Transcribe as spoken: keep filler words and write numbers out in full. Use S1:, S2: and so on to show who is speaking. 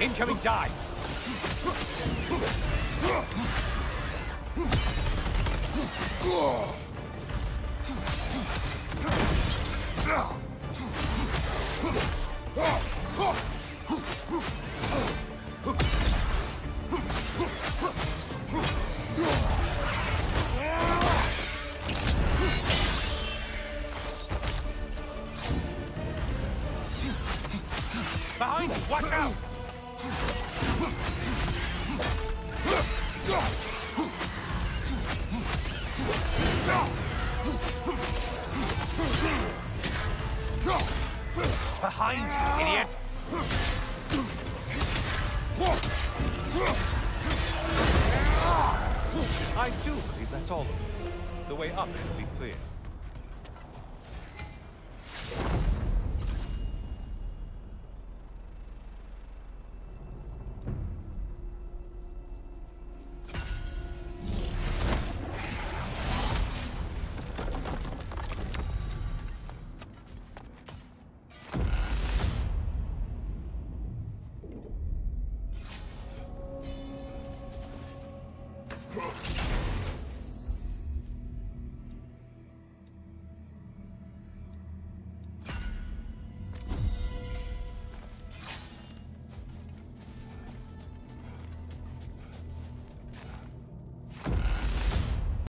S1: Incoming dive! Behind you! Watch out! Behind you, idiot! I do believe that's all of them. The way up should be clear.